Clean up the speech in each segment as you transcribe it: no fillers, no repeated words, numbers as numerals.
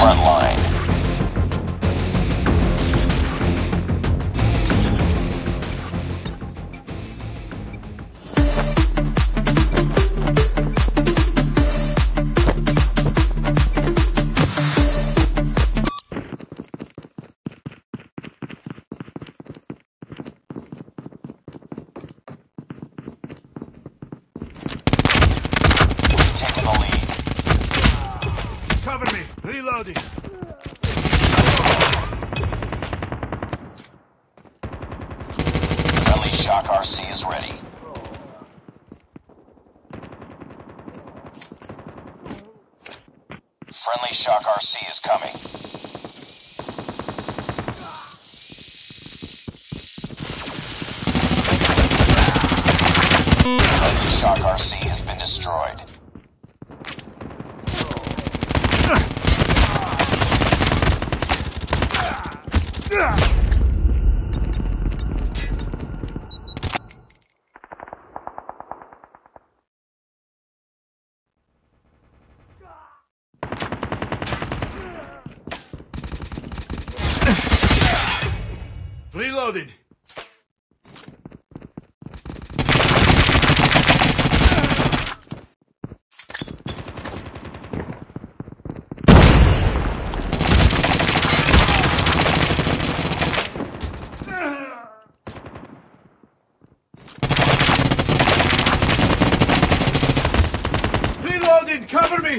Frontline. Taking the lead. Cover me. Reloading. Friendly Shock RC is ready. Friendly Shock RC is coming. Friendly Shock RC has been destroyed. Reloading. Reloading. Cover me.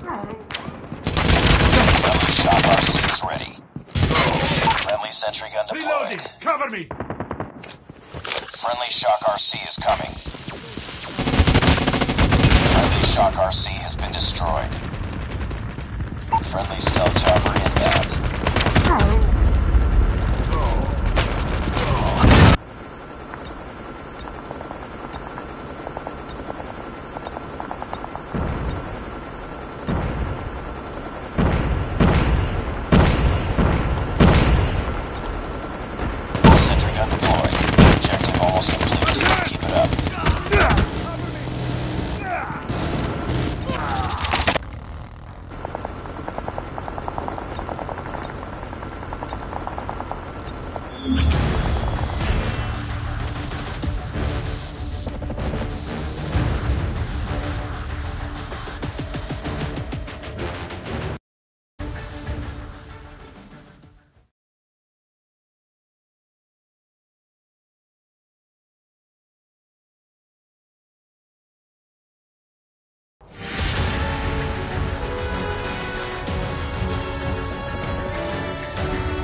Friendly Shock RC is ready. Friendly sentry gun deployed. Reloading. Cover me. Friendly Shock RC is coming. Friendly Shock RC has been destroyed. Friendly stealth chopper inbound. Sentry gun deployed. Objective almost complete. Keep it up.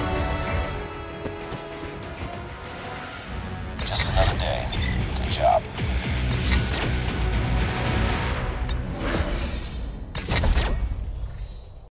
Just another day. Good job.